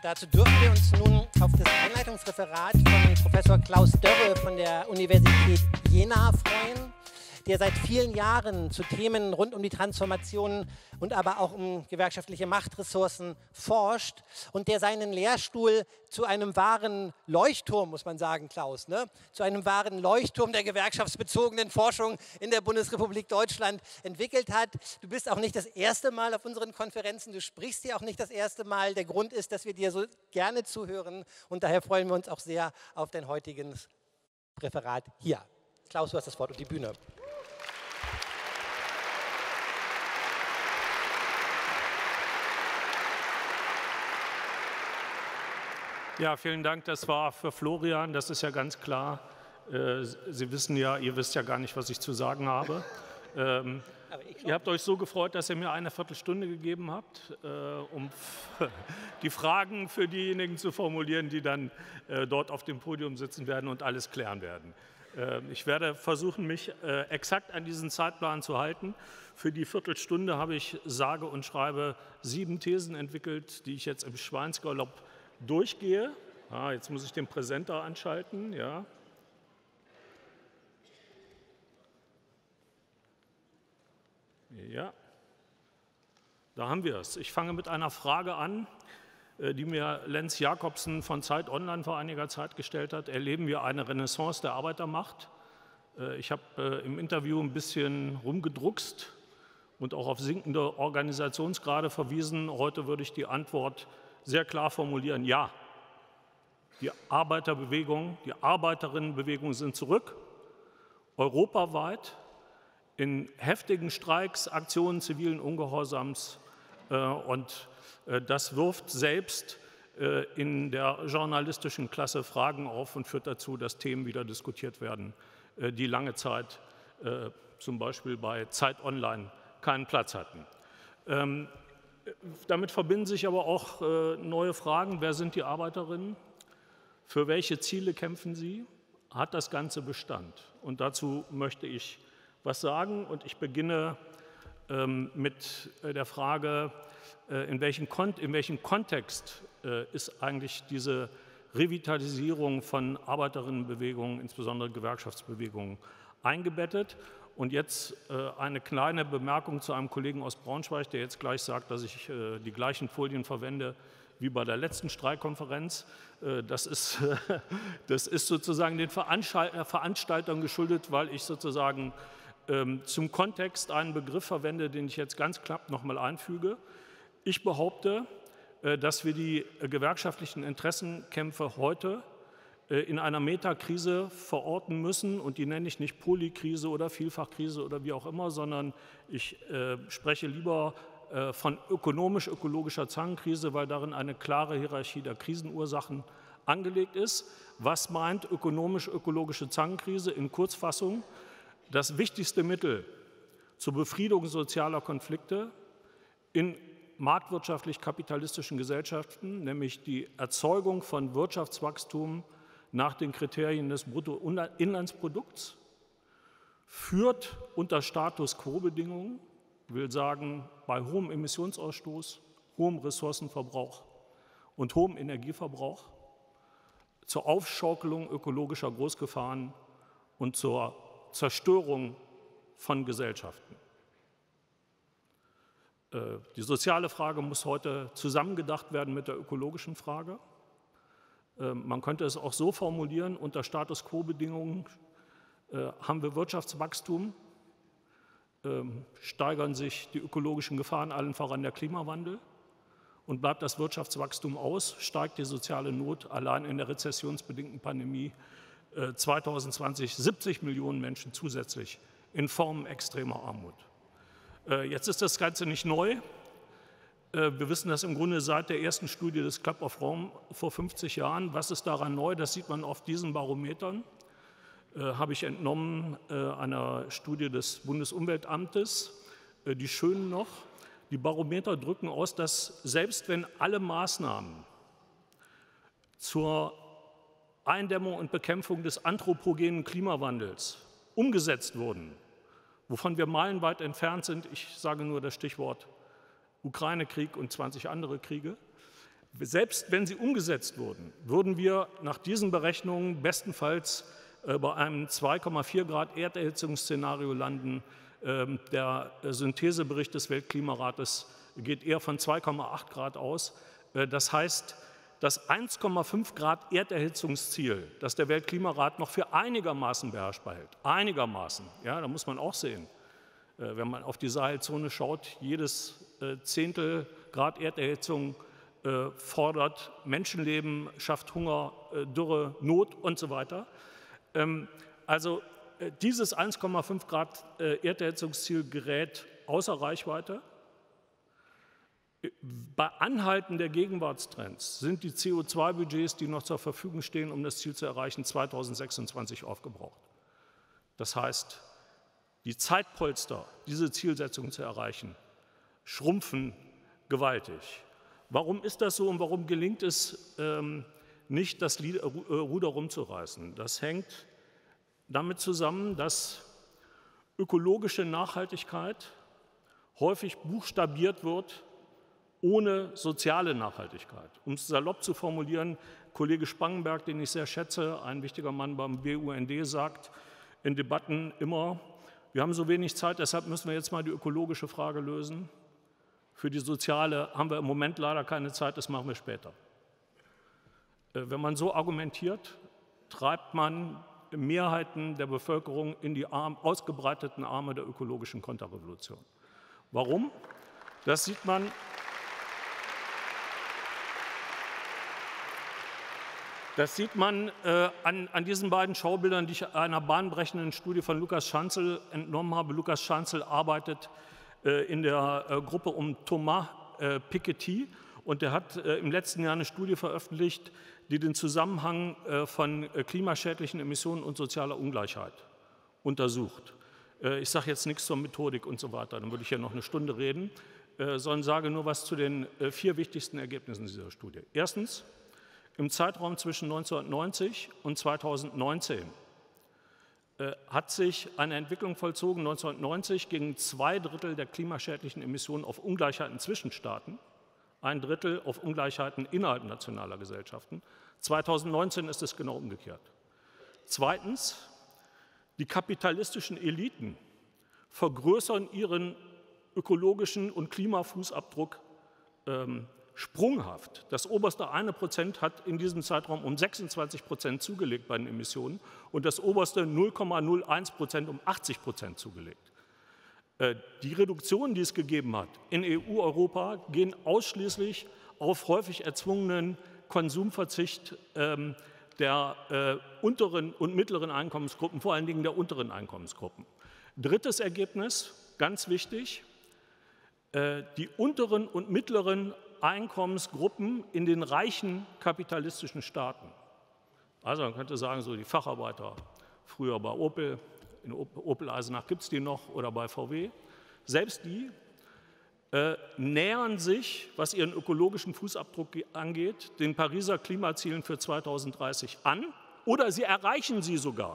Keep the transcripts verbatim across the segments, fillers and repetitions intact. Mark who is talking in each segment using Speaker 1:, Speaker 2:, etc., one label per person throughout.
Speaker 1: Dazu dürfen wir uns nun auf das Einleitungsreferat von Professor Klaus Dörre von der Universität Jena freuen, der seit vielen Jahren zu Themen rund um die Transformation und aber auch um gewerkschaftliche Machtressourcen forscht und der seinen Lehrstuhl zu einem wahren Leuchtturm, muss man sagen, Klaus, ne? zu einem wahren Leuchtturm der gewerkschaftsbezogenen Forschung in der Bundesrepublik Deutschland entwickelt hat. Du bist auch nicht das erste Mal auf unseren Konferenzen, du sprichst hier auch nicht das erste Mal. Der Grund ist, dass wir dir so gerne zuhören und daher freuen wir uns auch sehr auf dein heutiges Referat hier. Klaus, du hast das Wort und die Bühne.
Speaker 2: Ja, vielen Dank. Das war für Florian, das ist ja ganz klar. Äh, Sie wissen ja, ihr wisst ja gar nicht, was ich zu sagen habe. Ähm, ihr habt euch so gefreut, dass ihr mir eine Viertelstunde gegeben habt, äh, um die Fragen für diejenigen zu formulieren, die dann äh, dort auf dem Podium sitzen werden und alles klären werden. Äh, ich werde versuchen, mich äh, exakt an diesen Zeitplan zu halten. Für die Viertelstunde habe ich sage und schreibe sieben Thesen entwickelt, die ich jetzt im Schweinsgalopp durchgehe. Ah, jetzt muss ich den Präsenter anschalten. Ja. Ja, da haben wir es. Ich fange mit einer Frage an, die mir Lenz Jakobsen von Zeit Online vor einiger Zeit gestellt hat. Erleben wir eine Renaissance der Arbeitermacht? Ich habe im Interview ein bisschen rumgedruckst und auch auf sinkende Organisationsgrade verwiesen. Heute würde ich die Antwort sehr klar formulieren, ja, die Arbeiterbewegung, die Arbeiterinnenbewegung sind zurück, europaweit, in heftigen Streiks, Aktionen zivilen Ungehorsams äh, und äh, das wirft selbst äh, in der journalistischen Klasse Fragen auf und führt dazu, dass Themen wieder diskutiert werden, äh, die lange Zeit äh, zum Beispiel bei Zeit Online keinen Platz hatten. Ähm, Damit verbinden sich aber auch äh, neue Fragen. Wer sind die Arbeiterinnen? Für welche Ziele kämpfen sie? Hat das Ganze Bestand? Und dazu möchte ich was sagen. Und ich beginne ähm, mit äh, der Frage, äh, in, welchen in welchem Kontext äh, ist eigentlich diese Revitalisierung von Arbeiterinnenbewegungen, insbesondere Gewerkschaftsbewegungen, eingebettet? Und jetzt äh, eine kleine Bemerkung zu einem Kollegen aus Braunschweig, der jetzt gleich sagt, dass ich äh, die gleichen Folien verwende wie bei der letzten Streikkonferenz. Äh, das ist, das ist sozusagen den Veranstaltern geschuldet, weil ich sozusagen ähm, zum Kontext einen Begriff verwende, den ich jetzt ganz knapp noch mal einfüge. Ich behaupte, äh, dass wir die äh, gewerkschaftlichen Interessenkämpfe heute in einer Metakrise verorten müssen, und die nenne ich nicht Polykrise oder Vielfachkrise oder wie auch immer, sondern ich äh, spreche lieber äh, von ökonomisch-ökologischer Zangenkrise, weil darin eine klare Hierarchie der Krisenursachen angelegt ist. Was meint ökonomisch-ökologische Zangenkrise? In Kurzfassung: Das wichtigste Mittel zur Befriedung sozialer Konflikte in marktwirtschaftlich-kapitalistischen Gesellschaften, nämlich die Erzeugung von Wirtschaftswachstum nach den Kriterien des Bruttoinlandsprodukts, führt unter Status-quo-Bedingungen, will sagen bei hohem Emissionsausstoß, hohem Ressourcenverbrauch und hohem Energieverbrauch, zur Aufschaukelung ökologischer Großgefahren und zur Zerstörung von Gesellschaften. Die soziale Frage muss heute zusammengedacht werden mit der ökologischen Frage. Man könnte es auch so formulieren: Unter Status-quo-Bedingungen äh, haben wir Wirtschaftswachstum, äh, steigern sich die ökologischen Gefahren, allen voran der Klimawandel, und bleibt das Wirtschaftswachstum aus, steigt die soziale Not. Allein in der rezessionsbedingten Pandemie äh, zweitausendzwanzig siebzig Millionen Menschen zusätzlich in Formen extremer Armut. Äh, jetzt ist das Ganze nicht neu. Wir wissen das im Grunde seit der ersten Studie des Club of Rome vor fünfzig Jahren. Was ist daran neu? Das sieht man auf diesen Barometern. Äh, habe ich entnommen äh, einer Studie des Bundesumweltamtes. Äh, die schönen noch. Die Barometer drücken aus, dass selbst wenn alle Maßnahmen zur Eindämmung und Bekämpfung des anthropogenen Klimawandels umgesetzt wurden, wovon wir meilenweit entfernt sind, ich sage nur das Stichwort Ukraine-Krieg und zwanzig andere Kriege, Selbst wenn sie umgesetzt wurden, würden wir nach diesen Berechnungen bestenfalls äh, bei einem zwei Komma vier Grad Erderhitzungsszenario landen. Ähm, der Synthesebericht des Weltklimarates geht eher von zwei Komma acht Grad aus. Äh, das heißt, das eins Komma fünf Grad Erderhitzungsziel, das der Weltklimarat noch für einigermaßen beherrschbar hält, einigermaßen, ja, da muss man auch sehen, äh, wenn man auf die Sahelzone schaut, jedes äh, Zehntel Grad Erderhitzung äh, fordert Menschenleben, schafft Hunger, äh, Dürre, Not und so weiter. Ähm, also äh, dieses eins Komma fünf Grad äh, Erderhitzungsziel gerät außer Reichweite. Bei Anhalten der Gegenwartstrends sind die C O zwei Budgets, die noch zur Verfügung stehen, um das Ziel zu erreichen, zweitausendsechsundzwanzig aufgebraucht. Das heißt, die Zeitpolster, diese Zielsetzung zu erreichen, schrumpfen gewaltig. Warum ist das so und warum gelingt es ähm, nicht, das Ruder rumzureißen? Das hängt damit zusammen, dass ökologische Nachhaltigkeit häufig buchstabiert wird ohne soziale Nachhaltigkeit. Um es salopp zu formulieren, Kollege Spangenberg, den ich sehr schätze, ein wichtiger Mann beim B U N D, sagt in Debatten immer, wir haben so wenig Zeit, deshalb müssen wir jetzt mal die ökologische Frage lösen. Für die soziale haben wir im Moment leider keine Zeit, das machen wir später. Wenn man so argumentiert, treibt man Mehrheiten der Bevölkerung in die Arm, ausgebreiteten Arme der ökologischen Konterrevolution. Warum? Das sieht man. Das sieht man äh, an, an diesen beiden Schaubildern, die ich einer bahnbrechenden Studie von Lukas Schanzel entnommen habe. Lukas Schanzel arbeitet äh, in der äh, Gruppe um Thomas äh, Piketty und der hat äh, im letzten Jahr eine Studie veröffentlicht, die den Zusammenhang äh, von äh, klimaschädlichen Emissionen und sozialer Ungleichheit untersucht. Äh, ich sage jetzt nichts zur Methodik und so weiter, dann würde ich ja noch eine Stunde reden, äh, sondern sage nur was zu den äh, vier wichtigsten Ergebnissen dieser Studie. Erstens, im Zeitraum zwischen neunzehnhundertneunzig und zweitausendneunzehn äh, hat sich eine Entwicklung vollzogen. neunzehnhundertneunzig gingen zwei Drittel der klimaschädlichen Emissionen auf Ungleichheiten zwischen Staaten, ein Drittel auf Ungleichheiten innerhalb nationaler Gesellschaften. zweitausendneunzehn ist es genau umgekehrt. Zweitens, die kapitalistischen Eliten vergrößern ihren ökologischen und Klimafußabdruck ähm, sprunghaft. Das oberste eine Prozent hat in diesem Zeitraum um sechsundzwanzig Prozent zugelegt bei den Emissionen und das oberste null Komma null eins Prozent um achtzig Prozent zugelegt. Die Reduktionen, die es gegeben hat in E U, Europa, gehen ausschließlich auf häufig erzwungenen Konsumverzicht ähm, der äh, unteren und mittleren Einkommensgruppen, vor allen Dingen der unteren Einkommensgruppen. Drittes Ergebnis, ganz wichtig, äh, die unteren und mittleren Einkommensgruppen in den reichen kapitalistischen Staaten. Also man könnte sagen, so die Facharbeiter, früher bei Opel, in Opel Eisenach gibt es die noch oder bei V W, selbst die äh, nähern sich, was ihren ökologischen Fußabdruck angeht, den Pariser Klimazielen für zweitausenddreißig an oder sie erreichen sie sogar.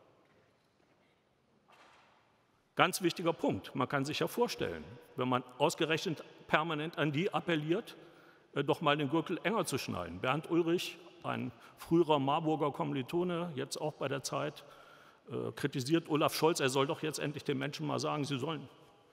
Speaker 2: Ganz wichtiger Punkt. Man kann sich ja vorstellen, wenn man ausgerechnet permanent an die appelliert, äh, doch mal den Gürtel enger zu schneiden. Bernd Ulrich, ein früherer Marburger Kommilitone, jetzt auch bei der Zeit, äh, kritisiert Olaf Scholz, er soll doch jetzt endlich den Menschen mal sagen, sie sollen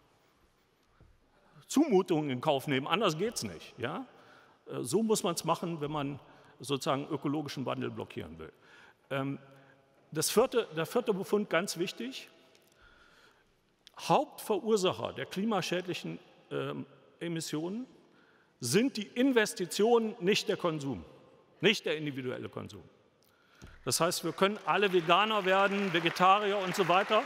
Speaker 2: Zumutungen in Kauf nehmen, anders geht es nicht. Ja? Äh, so muss man es machen, wenn man sozusagen ökologischen Wandel blockieren will. Ähm, das vierte, der vierte Befund, ganz wichtig, Hauptverursacher der klimaschädlichen äh, Emissionen sind die Investitionen, nicht der Konsum, nicht der individuelle Konsum. Das heißt, wir können alle Veganer werden, Vegetarier und so weiter.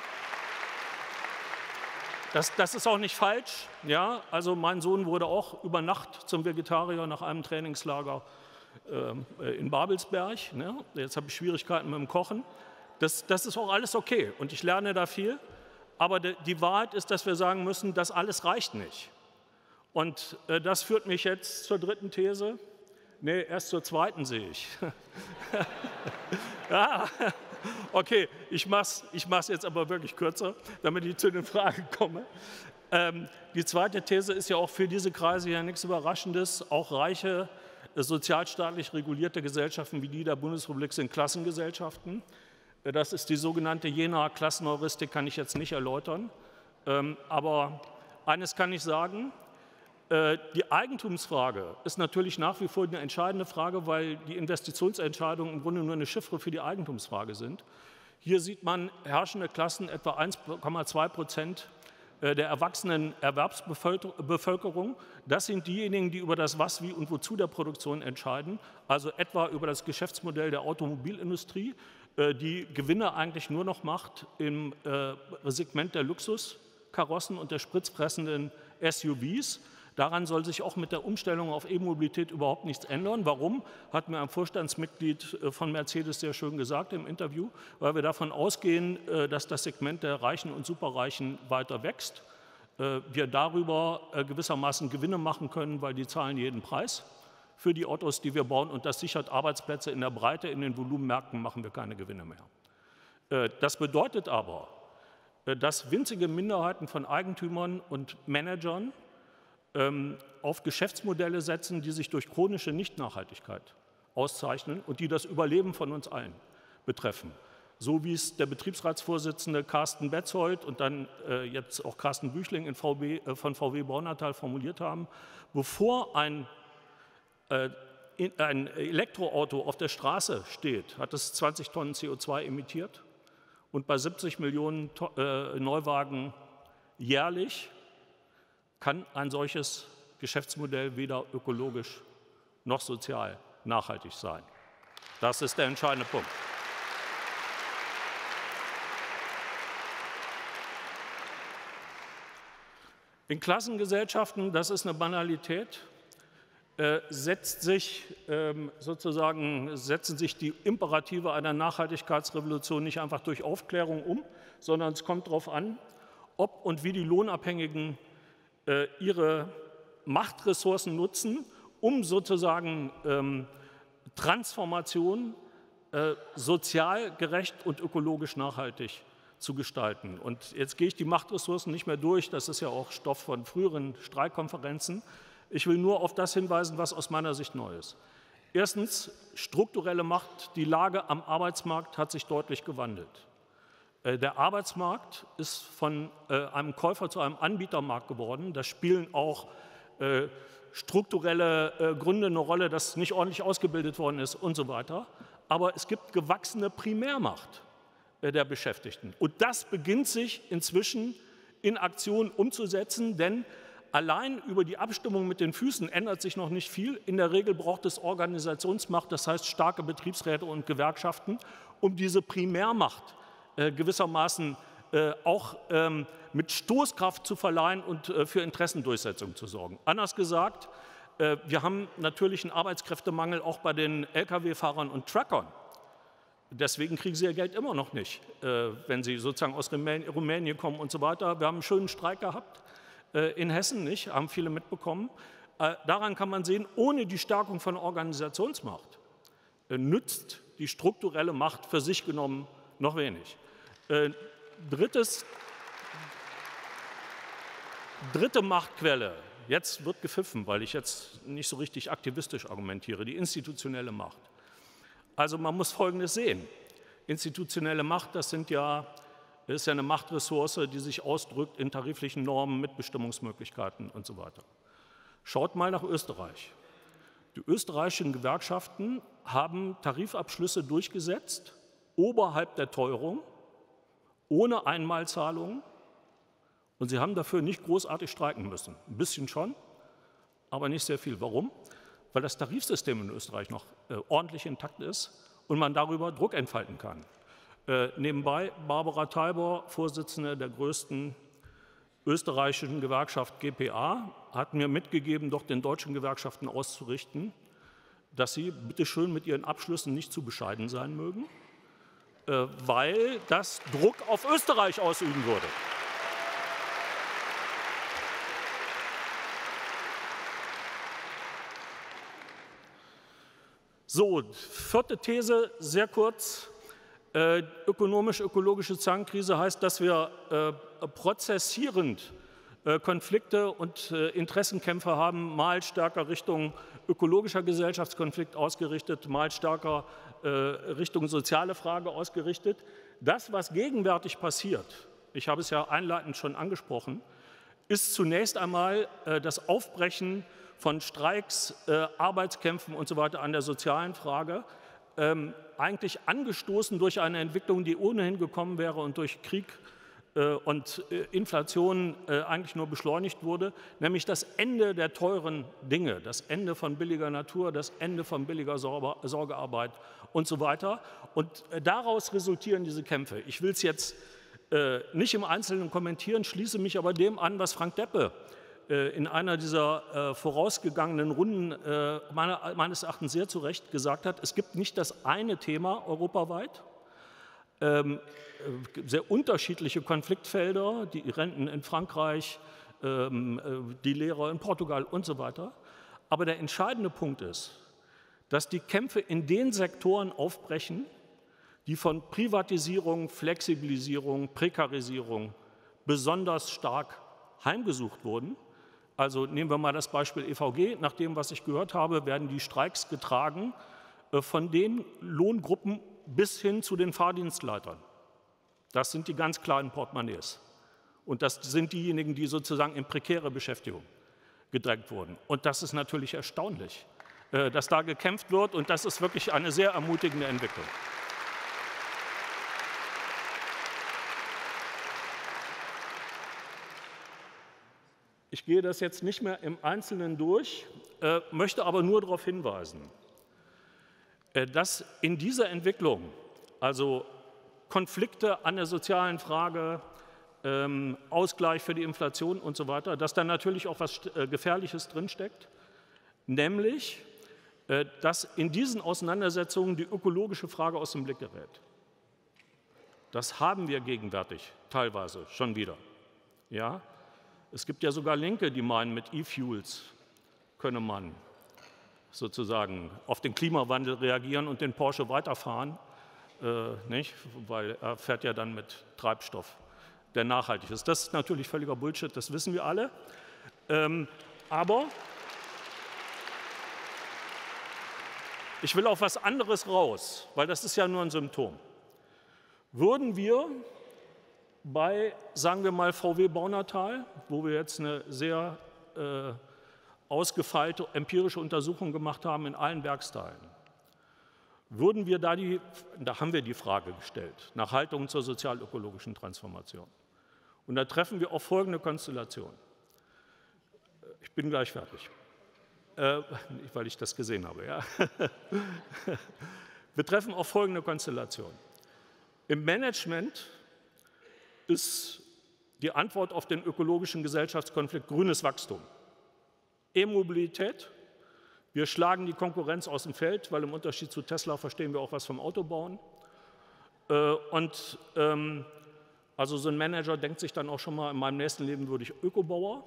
Speaker 2: Das, das ist auch nicht falsch. Ja? Also mein Sohn wurde auch über Nacht zum Vegetarier nach einem Trainingslager äh, in Babelsberg. Ne? Jetzt habe ich Schwierigkeiten mit dem Kochen. Das, das ist auch alles okay und ich lerne da viel. Aber die Wahrheit ist, dass wir sagen müssen, das alles reicht nicht. Und äh, das führt mich jetzt zur dritten These. Nee, erst zur zweiten sehe ich. Ja, okay, ich mache es ich mach's jetzt aber wirklich kürzer, damit ich zu den Fragen komme. Ähm, die zweite These ist ja auch für diese Kreise ja nichts Überraschendes. Auch reiche sozialstaatlich regulierte Gesellschaften wie die der Bundesrepublik sind Klassengesellschaften. Das ist die sogenannte Jenaer Klassenheuristik, kann ich jetzt nicht erläutern. Aber eines kann ich sagen, die Eigentumsfrage ist natürlich nach wie vor eine entscheidende Frage, weil die Investitionsentscheidungen im Grunde nur eine Chiffre für die Eigentumsfrage sind. Hier sieht man herrschende Klassen, etwa eins Komma zwei Prozent der erwachsenen Erwerbsbevölkerung. Das sind diejenigen, die über das Was, Wie und Wozu der Produktion entscheiden, also etwa über das Geschäftsmodell der Automobilindustrie, die Gewinne eigentlich nur noch macht im Segment der Luxuskarossen und der spritzfressenden S U Vs. Daran soll sich auch mit der Umstellung auf E-Mobilität überhaupt nichts ändern. Warum? Hat mir ein Vorstandsmitglied von Mercedes sehr schön gesagt im Interview, weil wir davon ausgehen, dass das Segment der Reichen und Superreichen weiter wächst. Wir darüber gewissermaßen Gewinne machen können, weil die zahlen jeden Preis für die Autos, die wir bauen, und das sichert Arbeitsplätze in der Breite. In den Volumenmärkten machen wir keine Gewinne mehr. Das bedeutet aber, dass winzige Minderheiten von Eigentümern und Managern auf Geschäftsmodelle setzen, die sich durch chronische Nichtnachhaltigkeit auszeichnen und die das Überleben von uns allen betreffen. So wie es der Betriebsratsvorsitzende Carsten Betzold und dann äh, jetzt auch Carsten Büchling in V W, äh, von V W Baunatal formuliert haben, bevor ein, äh, in, ein Elektroauto auf der Straße steht, hat es zwanzig Tonnen C O zwei emittiert und bei siebzig Millionen äh, Neuwagen jährlich kann ein solches Geschäftsmodell weder ökologisch noch sozial nachhaltig sein. Das ist der entscheidende Punkt. In Klassengesellschaften, das ist eine Banalität, äh, setzt sich, ähm, sozusagen, setzen sich die Imperative einer Nachhaltigkeitsrevolution nicht einfach durch Aufklärung um, sondern es kommt darauf an, ob und wie die Lohnabhängigen ihre Machtressourcen nutzen, um sozusagen ähm, Transformation äh, sozial gerecht und ökologisch nachhaltig zu gestalten. Und jetzt gehe ich die Machtressourcen nicht mehr durch, das ist ja auch Stoff von früheren Streikkonferenzen. Ich will nur auf das hinweisen, was aus meiner Sicht neu ist. Erstens, strukturelle Macht, die Lage am Arbeitsmarkt hat sich deutlich gewandelt. Der Arbeitsmarkt ist von äh, einem Käufer zu einem Anbietermarkt geworden. Da spielen auch äh, strukturelle äh, Gründe eine Rolle, dass nicht ordentlich ausgebildet worden ist und so weiter. Aber es gibt gewachsene Primärmacht äh, der Beschäftigten. Und das beginnt sich inzwischen in Aktion umzusetzen, denn allein über die Abstimmung mit den Füßen ändert sich noch nicht viel. In der Regel braucht es Organisationsmacht, das heißt starke Betriebsräte und Gewerkschaften, um diese Primärmacht Äh, gewissermaßen äh, auch ähm, mit Stoßkraft zu verleihen und äh, für Interessendurchsetzung zu sorgen. Anders gesagt, äh, wir haben natürlich einen Arbeitskräftemangel auch bei den L K W-Fahrern und Truckern. Deswegen kriegen sie ihr Geld immer noch nicht, äh, wenn sie sozusagen aus Rumänien kommen und so weiter. Wir haben einen schönen Streik gehabt äh, in Hessen, nicht? Haben viele mitbekommen. Äh, daran kann man sehen, ohne die Stärkung von Organisationsmacht äh, nützt die strukturelle Macht für sich genommen noch wenig. Äh, drittes, dritte Machtquelle, jetzt wird gepfiffen, weil ich jetzt nicht so richtig aktivistisch argumentiere, die institutionelle Macht. Also man muss Folgendes sehen. Institutionelle Macht, das, sind ja, das ist ja eine Machtressource, die sich ausdrückt in tariflichen Normen, Mitbestimmungsmöglichkeiten und so weiter. Schaut mal nach Österreich. Die österreichischen Gewerkschaften haben Tarifabschlüsse durchgesetzt, oberhalb der Teuerung, ohne Einmalzahlungen, und sie haben dafür nicht großartig streiken müssen. Ein bisschen schon, aber nicht sehr viel. Warum? Weil das Tarifsystem in Österreich noch äh, ordentlich intakt ist und man darüber Druck entfalten kann. Äh, nebenbei, Barbara Thalbor, Vorsitzende der größten österreichischen Gewerkschaft G P A, hat mir mitgegeben, doch den deutschen Gewerkschaften auszurichten, dass sie bitte schön mit ihren Abschlüssen nicht zu bescheiden sein mögen, weil das Druck auf Österreich ausüben würde. So, vierte These, sehr kurz. Äh, ökonomisch-ökologische Zangenkrise heißt, dass wir äh, prozessierend äh, Konflikte und äh, Interessenkämpfe haben, mal stärker Richtung ökologischer Gesellschaftskonflikt ausgerichtet, mal stärker äh, Richtung soziale Frage ausgerichtet. Das, was gegenwärtig passiert, ich habe es ja einleitend schon angesprochen, ist zunächst einmal äh, das Aufbrechen von Streiks, äh, Arbeitskämpfen und so weiter an der sozialen Frage, ähm, eigentlich angestoßen durch eine Entwicklung, die ohnehin gekommen wäre und durch Krieg äh, und äh, Inflation äh, eigentlich nur beschleunigt wurde, nämlich das Ende der teuren Dinge, das Ende von billiger Natur, das Ende von billiger Sorge, Sorgearbeit und so weiter. Und äh, daraus resultieren diese Kämpfe. Ich will es jetzt äh, nicht im Einzelnen kommentieren, schließe mich aber dem an, was Frank Deppe in einer dieser äh, vorausgegangenen Runden äh, meiner, meines Erachtens sehr zu Recht gesagt hat, es gibt nicht das eine Thema europaweit, ähm, äh, sehr unterschiedliche Konfliktfelder, die Renten in Frankreich, ähm, äh, die Lehrer in Portugal und so weiter. Aber der entscheidende Punkt ist, dass die Kämpfe in den Sektoren aufbrechen, die von Privatisierung, Flexibilisierung, Prekarisierung besonders stark heimgesucht wurden. Also nehmen wir mal das Beispiel E V G. Nach dem, was ich gehört habe, werden die Streiks getragen von den Lohngruppen bis hin zu den Fahrdienstleitern. Das sind die ganz kleinen Portemonnaies. Und das sind diejenigen, die sozusagen in prekäre Beschäftigung gedrängt wurden. Und das ist natürlich erstaunlich, dass da gekämpft wird. Und das ist wirklich eine sehr ermutigende Entwicklung. Ich gehe das jetzt nicht mehr im Einzelnen durch, äh, möchte aber nur darauf hinweisen, äh, dass in dieser Entwicklung, also Konflikte an der sozialen Frage, ähm, Ausgleich für die Inflation und so weiter, dass da natürlich auch was äh, Gefährliches drinsteckt, nämlich, äh, dass in diesen Auseinandersetzungen die ökologische Frage aus dem Blick gerät. Das haben wir gegenwärtig teilweise schon wieder. Ja? Es gibt ja sogar Linke, die meinen, mit E-Fuels könne man sozusagen auf den Klimawandel reagieren und den Porsche weiterfahren, äh, nicht? Weil er fährt ja dann mit Treibstoff, der nachhaltig ist. Das ist natürlich völliger Bullshit, das wissen wir alle. Ähm, aber ich will auf was anderes raus, weil das ist ja nur ein Symptom. Würden wir bei, sagen wir mal, V W Baunatal, wo wir jetzt eine sehr äh, ausgefeilte empirische Untersuchung gemacht haben in allen Werksteilen, würden wir da die, da haben wir die Frage gestellt, nach Haltung zur sozial-ökologischen Transformation. Und da treffen wir auf folgende Konstellation. Ich bin gleich fertig, äh, weil ich das gesehen habe. Ja. Wir treffen auf folgende Konstellation. Im Management ist die Antwort auf den ökologischen Gesellschaftskonflikt grünes Wachstum. E-Mobilität, wir schlagen die Konkurrenz aus dem Feld, weil im Unterschied zu Tesla verstehen wir auch was vom Autobauen. Und ähm, also so ein Manager denkt sich dann auch schon mal, in meinem nächsten Leben würde ich Ökobauer.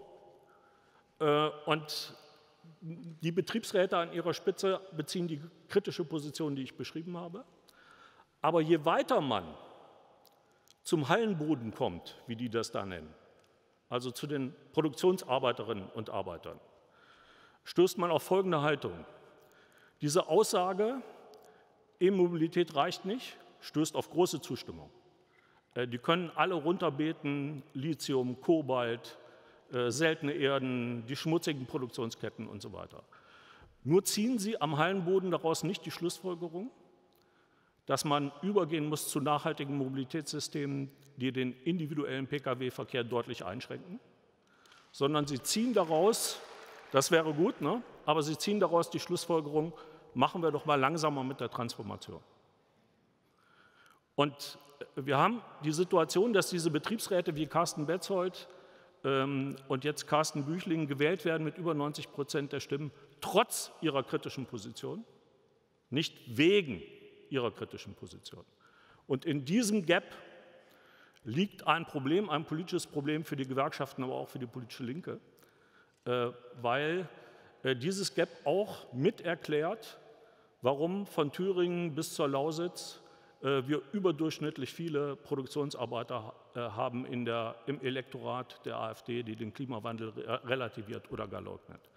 Speaker 2: Und die Betriebsräte an ihrer Spitze beziehen die kritische Position, die ich beschrieben habe. Aber je weiter man zum Hallenboden kommt, wie die das da nennen, also zu den Produktionsarbeiterinnen und Arbeitern, stößt man auf folgende Haltung. Diese Aussage, E-Mobilität reicht nicht, stößt auf große Zustimmung. Die können alle runterbeten, Lithium, Kobalt, seltene Erden, die schmutzigen Produktionsketten und so weiter. Nur ziehen sie am Hallenboden daraus nicht die Schlussfolgerung, dass man übergehen muss zu nachhaltigen Mobilitätssystemen, die den individuellen Pkw-Verkehr deutlich einschränken, sondern sie ziehen daraus, das wäre gut, ne? aber sie ziehen daraus die Schlussfolgerung, machen wir doch mal langsamer mit der Transformation. Und wir haben die Situation, dass diese Betriebsräte wie Carsten Betzold ähm, und jetzt Carsten Büchling gewählt werden mit über neunzig Prozent der Stimmen, trotz ihrer kritischen Position, nicht wegen ihrer kritischen Position. Und in diesem Gap liegt ein Problem, ein politisches Problem für die Gewerkschaften, aber auch für die politische Linke, äh, weil äh, dieses Gap auch mit erklärt, warum von Thüringen bis zur Lausitz äh, wir überdurchschnittlich viele Produktionsarbeiter äh, haben in der, im Elektorat der AfD, die den Klimawandel re relativiert oder gar leugnet.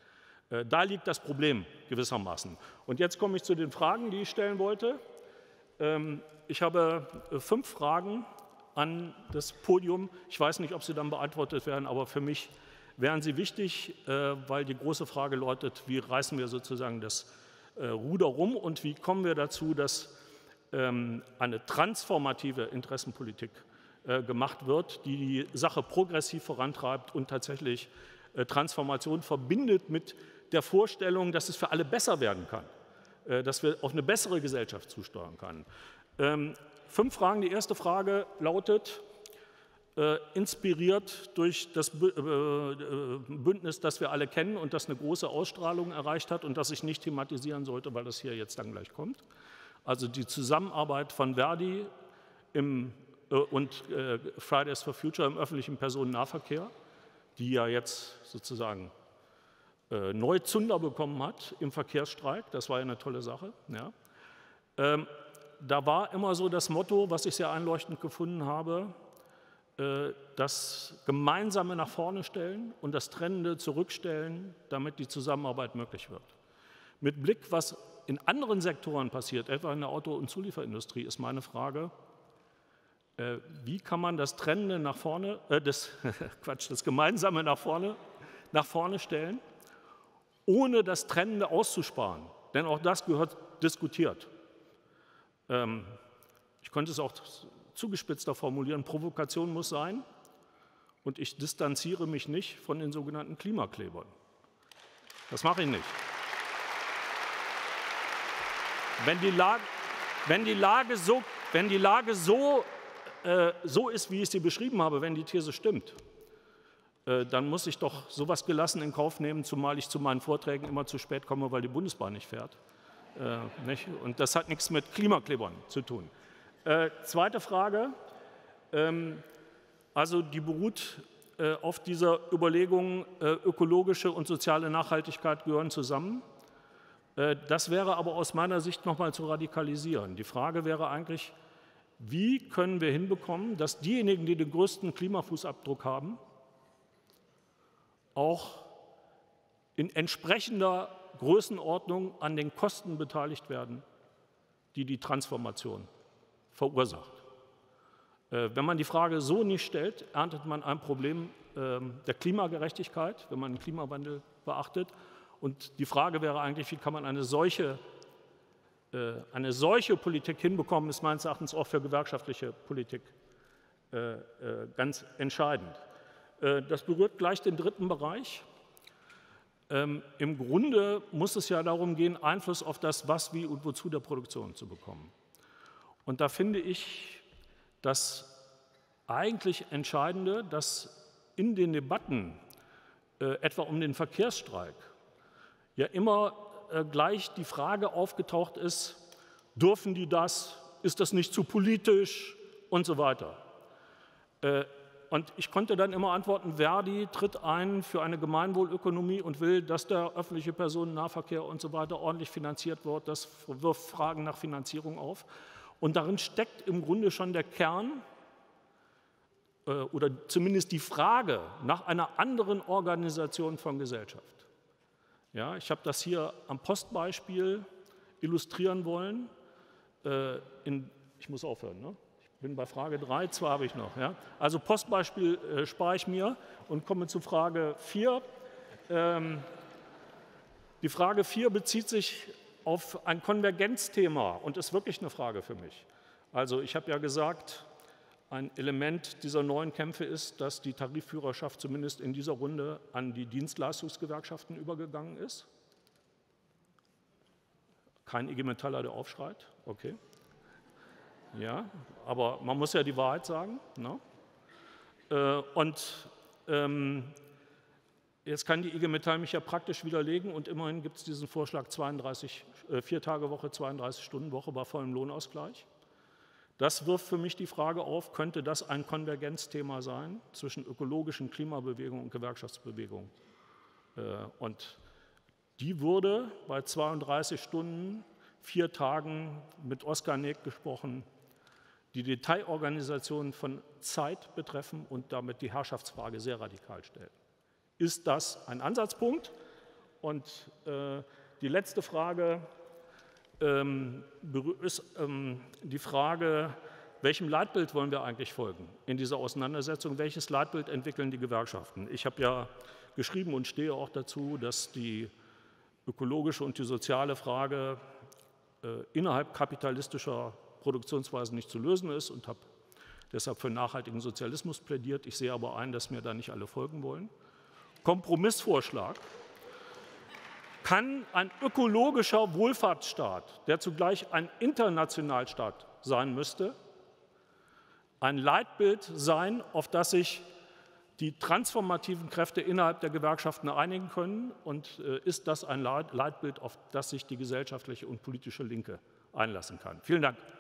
Speaker 2: Äh, da liegt das Problem gewissermaßen. Und jetzt komme ich zu den Fragen, die ich stellen wollte. Ähm, ich habe äh, fünf Fragen an das Podium. Ich weiß nicht, ob sie dann beantwortet werden, aber für mich wären sie wichtig, äh, weil die große Frage lautet, wie reißen wir sozusagen das äh, Ruder rum und wie kommen wir dazu, dass ähm, eine transformative Interessenpolitik äh, gemacht wird, die die Sache progressiv vorantreibt und tatsächlich äh, Transformation verbindet mit der Vorstellung, dass es für alle besser werden kann, äh, dass wir auf eine bessere Gesellschaft zusteuern können. Ähm, fünf Fragen. Die erste Frage lautet, Äh, inspiriert durch das Bündnis, das wir alle kennen und das eine große Ausstrahlung erreicht hat und das ich nicht thematisieren sollte, weil das hier jetzt dann gleich kommt. Also die Zusammenarbeit von Verdi im, äh, und äh, Fridays for Future im öffentlichen Personennahverkehr, die ja jetzt sozusagen äh, neu Zunder bekommen hat im Verkehrsstreik. Das war ja eine tolle Sache. Ja. Ähm, da war immer so das Motto, was ich sehr einleuchtend gefunden habe, das Gemeinsame nach vorne stellen und das Trennende zurückstellen, damit die Zusammenarbeit möglich wird. Mit Blick, was in anderen Sektoren passiert, etwa in der Auto- und Zulieferindustrie, ist meine Frage, wie kann man das Trennende nach vorne, äh, das, Quatsch, das Gemeinsame nach vorne, nach vorne stellen, ohne das Trennende auszusparen? Denn auch das gehört diskutiert. Ähm, ich könnte es auch zugespitzter formulieren, Provokation muss sein und ich distanziere mich nicht von den sogenannten Klimaklebern. Das mache ich nicht. Wenn die Lage, wenn die Lage, so, wenn die Lage so, äh, so ist, wie ich sie beschrieben habe, wenn die These stimmt, äh, dann muss ich doch sowas gelassen in Kauf nehmen, zumal ich zu meinen Vorträgen immer zu spät komme, weil die Bundesbahn nicht fährt. Äh, nicht? Und das hat nichts mit Klimaklebern zu tun. Äh, zweite Frage, ähm, also die beruht äh, auf dieser Überlegung, äh, ökologische und soziale Nachhaltigkeit gehören zusammen. Äh, das wäre aber aus meiner Sicht noch mal zu radikalisieren. Die Frage wäre eigentlich, wie können wir hinbekommen, dass diejenigen, die den größten Klimafußabdruck haben, auch in entsprechender Größenordnung an den Kosten beteiligt werden, die die Transformation verursacht. Äh, wenn man die Frage so nicht stellt, erntet man ein Problem äh, der Klimagerechtigkeit, wenn man den Klimawandel beachtet. Und die Frage wäre eigentlich, wie kann man eine solche, äh, eine solche Politik hinbekommen, ist meines Erachtens auch für gewerkschaftliche Politik äh, äh, ganz entscheidend. Äh, das berührt gleich den dritten Bereich. Ähm, Im Grunde muss es ja darum gehen, Einfluss auf das Was, Wie und Wozu der Produktion zu bekommen. Und da finde ich das eigentlich Entscheidende, dass in den Debatten, äh, etwa um den Verkehrsstreik, ja immer äh, gleich die Frage aufgetaucht ist, dürfen die das, ist das nicht zu politisch und so weiter. Äh, und ich konnte dann immer antworten, Verdi tritt ein für eine Gemeinwohlökonomie und will, dass der öffentliche Personennahverkehr und so weiter ordentlich finanziert wird. Das wirft Fragen nach Finanzierung auf. Und darin steckt im Grunde schon der Kern äh, oder zumindest die Frage nach einer anderen Organisation von Gesellschaft. Ja, ich habe das hier am Postbeispiel illustrieren wollen. Äh, in, ich muss aufhören, ne? Ich bin bei Frage drei, zwei habe ich noch. Ja? Also Postbeispiel äh, spare ich mir und komme zu Frage vier. Ähm, die Frage vier bezieht sich auf ein Konvergenzthema und ist wirklich eine Frage für mich. Also ich habe ja gesagt, ein Element dieser neuen Kämpfe ist, dass die Tarifführerschaft zumindest in dieser Runde an die Dienstleistungsgewerkschaften übergegangen ist. Kein I G Metaller, der aufschreit, okay. Ja, aber man muss ja die Wahrheit sagen. Ne? Äh, und ähm, jetzt kann die I G Metall mich ja praktisch widerlegen und immerhin gibt es diesen Vorschlag zweiunddreißig, äh, vier Tage Woche, zweiunddreißig Stunden Woche bei vollem Lohnausgleich. Das wirft für mich die Frage auf, könnte das ein Konvergenzthema sein zwischen ökologischen Klimabewegung und Gewerkschaftsbewegung? Äh, und die wurde bei zweiunddreißig Stunden, vier Tagen mit Oskar Näck gesprochen, die Detailorganisation von Zeit betreffen und damit die Herrschaftsfrage sehr radikal stellen. Ist das ein Ansatzpunkt Und äh, die letzte Frage ähm, ist ähm, die Frage, welchem Leitbild wollen wir eigentlich folgen in dieser Auseinandersetzung? Welches Leitbild entwickeln die Gewerkschaften? Ich habe ja geschrieben und stehe auch dazu, dass die ökologische und die soziale Frage äh, innerhalb kapitalistischer Produktionsweisen nicht zu lösen ist und habe deshalb für nachhaltigen Sozialismus plädiert. Ich sehe aber ein, dass mir da nicht alle folgen wollen. Kompromissvorschlag: Kann ein ökologischer Wohlfahrtsstaat, der zugleich ein Internationalstaat sein müsste, ein Leitbild sein, auf das sich die transformativen Kräfte innerhalb der Gewerkschaften einigen können? Und äh, ist das ein Leitbild, auf das sich die gesellschaftliche und politische Linke einlassen kann? Vielen Dank.